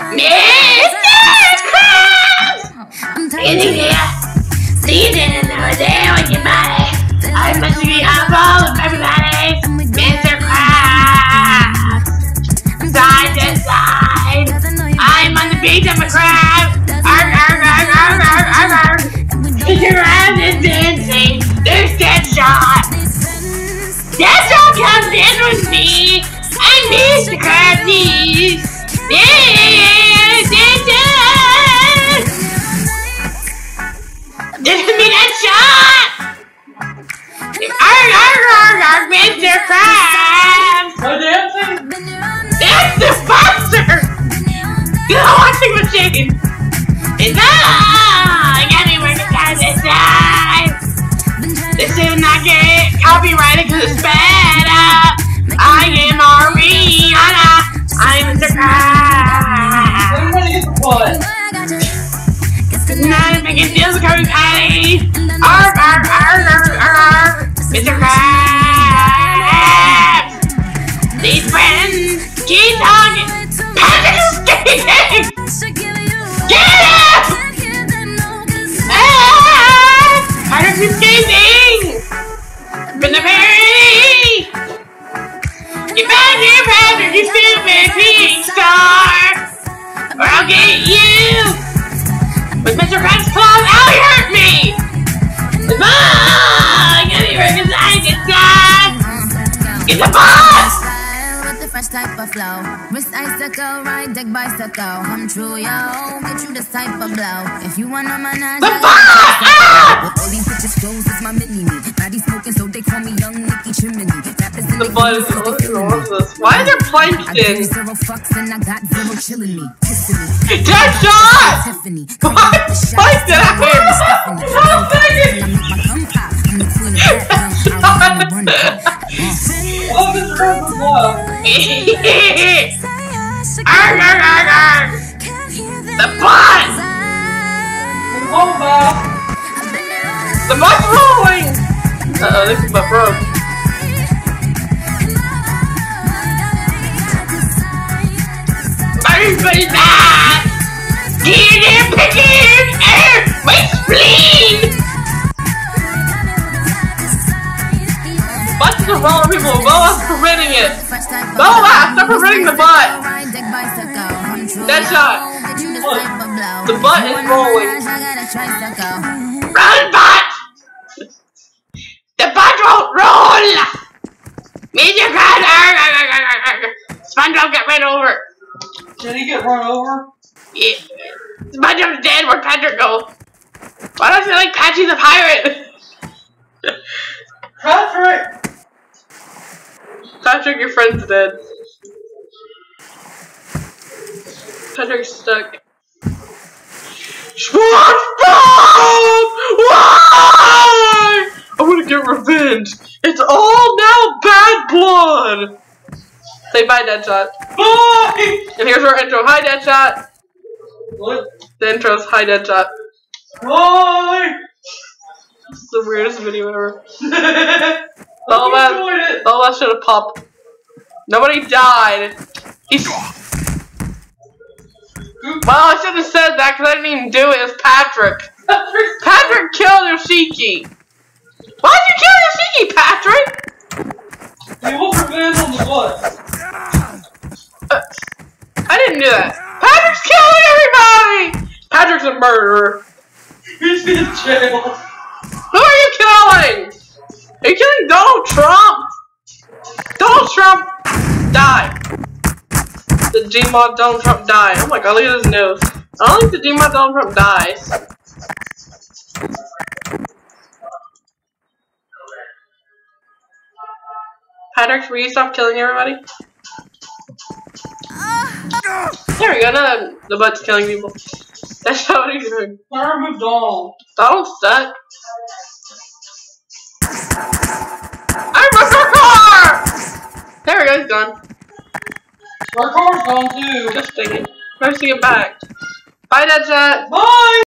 See you then another day with your body. I'm meant to be humble with everybody. Mr. Krabs. Side to side. I'm on the beach, I'm a crab. Arg, arg, arg, arg, arg, arg, arg. Mr. Krabs is dancing. There's Deadshot. Deadshot comes in with me. And Mr. Krabs. Yeah, Deadshot. This is me, Deadshot. Arg, arg, arg, arg, Mr. Krabs. No dancing? It's the monster! The washing machine! It's I got me working time this time! This is not get copyrighted because it's sped up! I am Ariana! I'm Mr. Krabs! Everybody get the what? Not a big deal with Curry Patty! Arg, arg, arg, arg, arg! Mr. Krabs! These friends keep talking! Patrick is skating! Get him! Ah! Patrick is skating! From the parody! Get back here, Patrick, you stupid pink star! Or I'll get you! With Mr. Krabs' claws, ow, he hurt me! I gotta be recognized, it's God! Get the boss! Fresh type of flow, wrist icicle, ride deck bicycle. Come true, yo. Get you this type of blow. If you wanna manage, the boss! With all these bitches clothes, it's my mini me. Body smoking, so they call me Young Nicky Chimney. The butt is this. Why is there plankton? I give zero fucks and I got zero chilling me, kissing me. Deadshot! Tiffany. Why did I hear that? Oh, Mr. Krabs is what? Arg, arg, arg, arg! The butt! Hold back. The butt's rolling! Uh-oh, this is my broke. Everybody's back! Get in, pigeon! My spleen! Butt's the wrong people. Boa's preventing it. Boa, stop preventing the butt! Deadshot! The butt is rolling. Run, butt! The butt won't roll! Mr. Krabs! SpongeBob got ran over. Did he get run over? Yeah. SpongeBob's dead. Where'd Patrick go? Why don't I feel like Patchy's a pirate? Patrick! Patrick, your friend's dead. Patrick's stuck. SpongeBob! Why? I want to get revenge. It's all now bad blood. Say bye, Deadshot. Bye! And here's our intro. Hi, Deadshot. What? The intro's hi, Deadshot. Bye! This is the weirdest video ever. All that should have popped. Nobody died. Well, I should have said that because I didn't even do it. It's Patrick. Patrick killed Yoshiki. Why'd you kill Yoshiki, Patrick? He wants revenge on the butt. I didn't do that. Patrick's killing everybody! Patrick's a murderer. He's in jail. Who are you killing? Are you killing Donald Trump? Donald Trump died. The Gmod Donald Trump died. Oh my god, look at his nose. I don't think the Gmod Donald Trump dies. Patrick, will you stop killing everybody? There we go, now the butt's killing people. That's not what he's doing. I removed Donald. Donald's stuck. I broke our car! There we go, he's gone. Our car's gone too. Just thinking. Where's to get back? Bye, Deadshot. Bye!